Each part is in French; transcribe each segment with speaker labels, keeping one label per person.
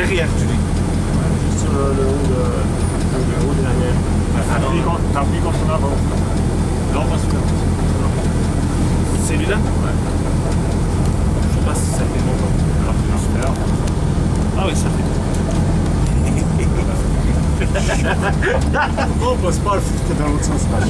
Speaker 1: Derrière, tu dis.
Speaker 2: Juste sur le haut derrière. T'appuies contre l'avant.
Speaker 1: Non, pas celui-là. Celui-là? Ouais. Je sais pas si ça fait longtemps.
Speaker 2: Alors tu vas faire.
Speaker 1: Ah oui, ça fait.
Speaker 2: Oh, passe pas le foot dans l'autre sens là.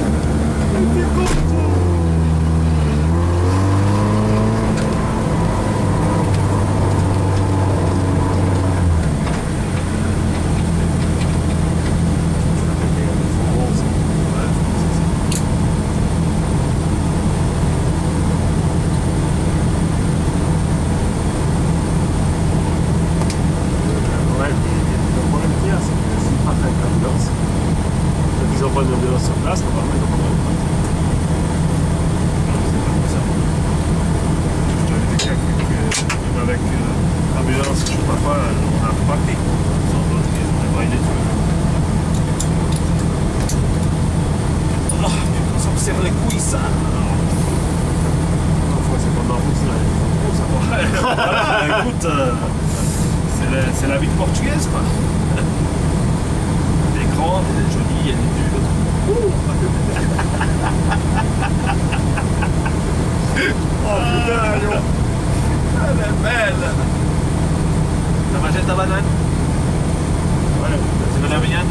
Speaker 1: C'est la vie portugaise, quoi. Elle est grande, elle est jolie, elle est dure.
Speaker 2: Oh putain, Lyon.
Speaker 1: Elle est belle. T'as mangé ta banane?
Speaker 2: Ouais.
Speaker 1: Tu veux la mienne?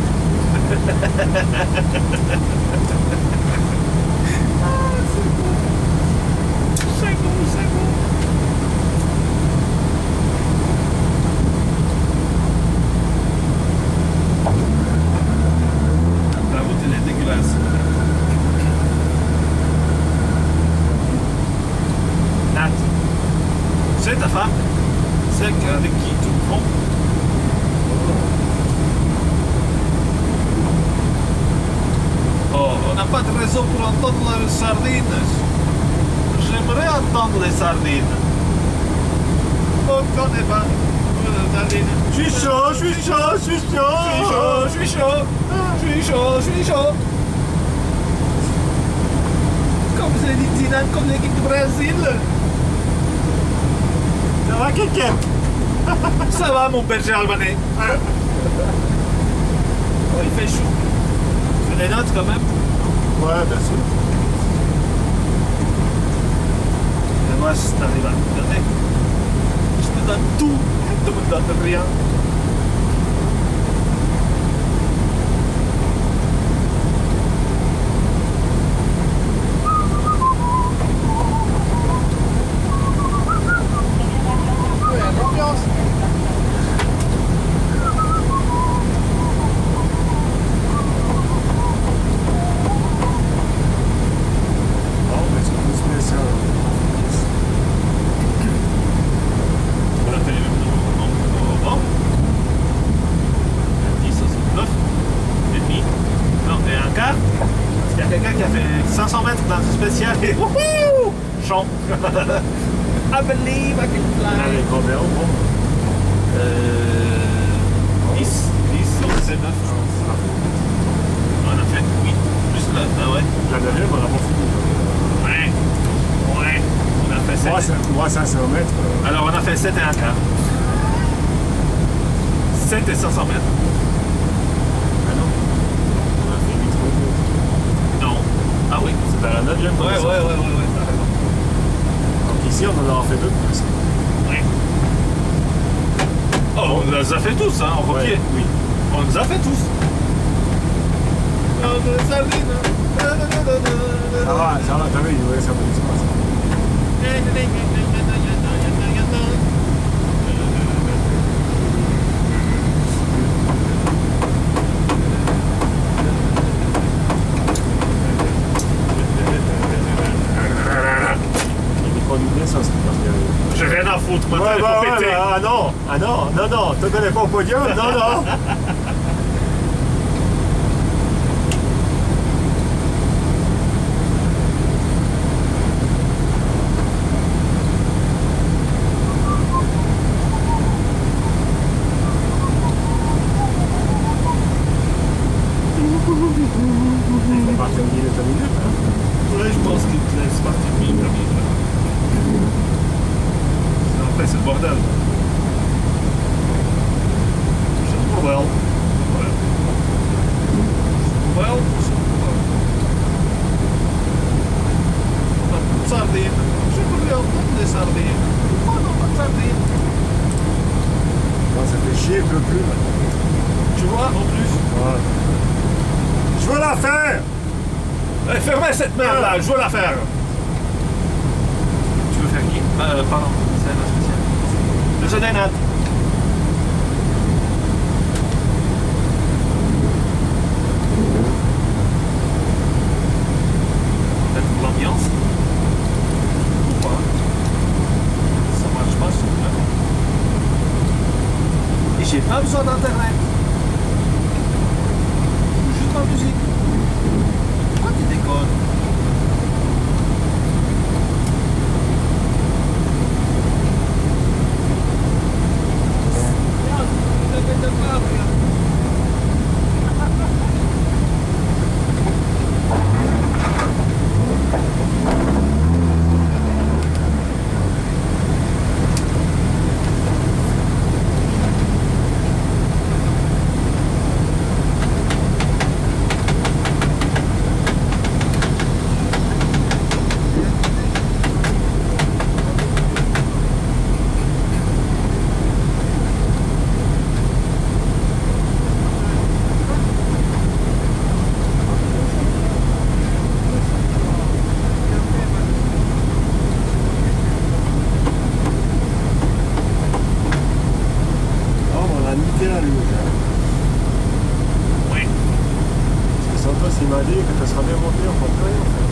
Speaker 1: C'est bon, c'est bon. La route, elle est dégueulasse. Nat, tu sais ta femme? Celle avec qui tu te trompes? Oh, on n'a pas de raison pour entendre les sardines. J'aimerais entendre les sardines. On connaît pas les sardines.
Speaker 2: Je suis chaud, je suis chaud, je suis chaud.
Speaker 1: Je suis chaud, je suis chaud, je suis chaud, je suis chaud. Comme c'est dit Zidane, comme l'équipe du Brésil.
Speaker 2: Ça va, quelqu'un?
Speaker 1: Ça va, mon berger albanais. Oh, il fait chaud. Tu fais des notes quand même?
Speaker 2: Ouais, bien sûr.
Speaker 1: Et moi, si t'arrives à me donner, je te donne tout. Tu me donnes rien. Quelqu'un qui a fait 500 mètres dans une spéciale et wouhou, chant. I believe I can fly.
Speaker 2: Allez, combien au bon?
Speaker 1: 10, 19. On a fait 8, plus là, ah ouais.
Speaker 2: La dernière, on n'a pas fini.
Speaker 1: Ouais, ouais. On a fait 7.
Speaker 2: Moi, 500 mètres.
Speaker 1: Alors on a fait 7 et un quart. 7 et 500 mètres.
Speaker 2: Ah non. On a fait 8 minutes.
Speaker 1: Non. Ah oui.
Speaker 2: C'était la 9e.
Speaker 1: Ouais, t'as raison.
Speaker 2: Donc ici, on en aura fait 2 plus.
Speaker 1: Ouais. Oh, on les a fait tous, hein, en
Speaker 2: Ouais,
Speaker 1: pied.
Speaker 2: oui.
Speaker 1: On les a fait tous.
Speaker 2: Ça va, t'as vu, il devrait faire de l'espace.
Speaker 1: J'ai rien à foutre, maintenant il faut péter.
Speaker 2: Ah non, te donnez pas au podium, non. Il faut pas terminer ta minute.
Speaker 1: Ouais, je pense qu'il te laisse partir mille minutes. Sinon après c'est le bordel. les sardines. Oh non, pas de sardines.
Speaker 2: Non, ça fait chier, je veux plus.
Speaker 1: Tu vois, en plus.
Speaker 2: Ouais. Je veux la faire.
Speaker 1: Eh, fermez cette merde là, je veux la faire. Tu veux faire qui? Pardon, c'est un spécial. Le jeu des nattes. Peut-être pour l'ambiance. Ou pas. Ça marche pas, c'est vrai. Et j'ai pas besoin d'internet. Juste ma musique. Pourquoi tu déconnes? Oui.
Speaker 2: Parce que Santos, il m'a dit que tu seras bien monté, on ne peut plus rien faire.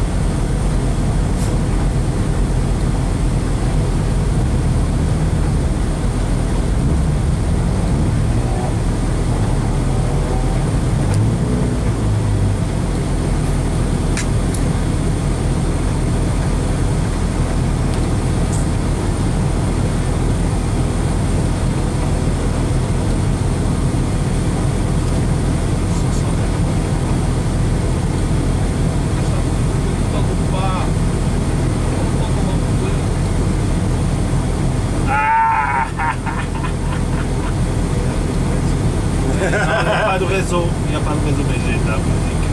Speaker 1: Pas de réseau, il n'y a pas de réseau, mais j'ai de la musique.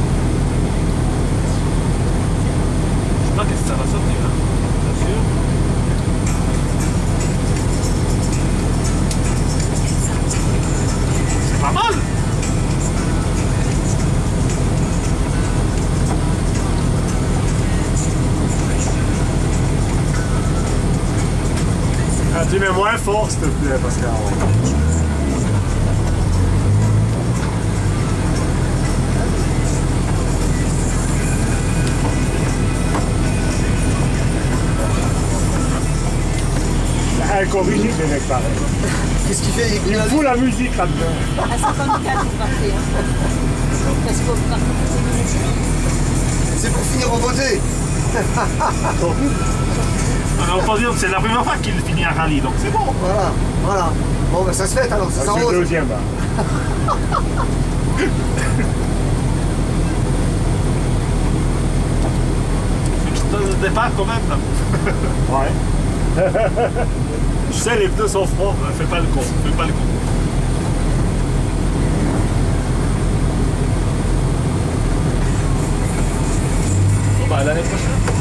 Speaker 1: Je sais pas qu'est-ce que ça va sortir, hein, bien sûr. C'est pas mal!
Speaker 2: Ah, tu mets moins fort, s'il te plaît, Pascal. Incorrigible, les mecs, pareil.
Speaker 3: Qu'est-ce qu'il fait?
Speaker 2: Il fout la musique là-dedans.
Speaker 4: À 54, vous partez. Parce qu'on part.
Speaker 3: C'est pour finir en beauté.
Speaker 1: Alors, on peut dire que c'est la première fois qu'il finit un rallye, donc c'est bon.
Speaker 3: Voilà, voilà. Bon, ben ça se fait alors, ça
Speaker 2: C'est
Speaker 3: s'arrose.
Speaker 2: le deuxième, là.
Speaker 1: Le départ quand même, là.
Speaker 2: Ouais. Je sais, les pneus sont froids.
Speaker 1: Fais pas le con, fais pas le con. Bon, bah, à l'année prochaine.